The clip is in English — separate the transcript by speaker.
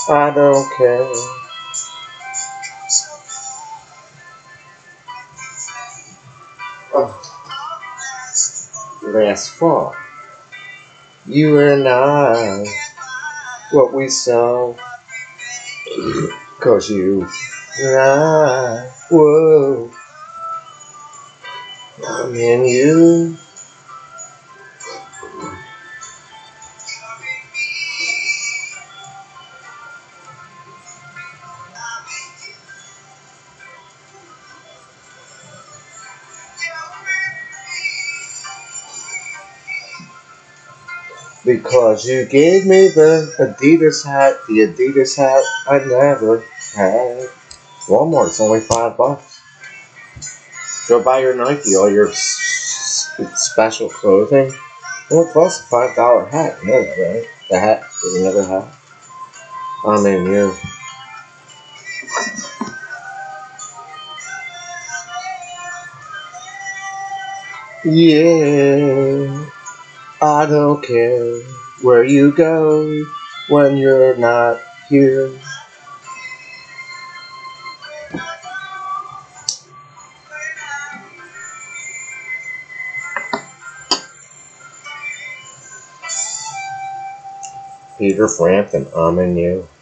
Speaker 1: I don't care. Oh, last fall, you and I, what we saw, 'cause you and I, whoa, I'm in you. Because you gave me the Adidas hat I never had. Walmart, it's only $5. Go buy your Nike, all your special clothing. What costs a $5 hat? You know that, right? The hat that you never had. I mean, you. Yeah, I don't care where you go when you're not here. Peter Frampton, I'm in you.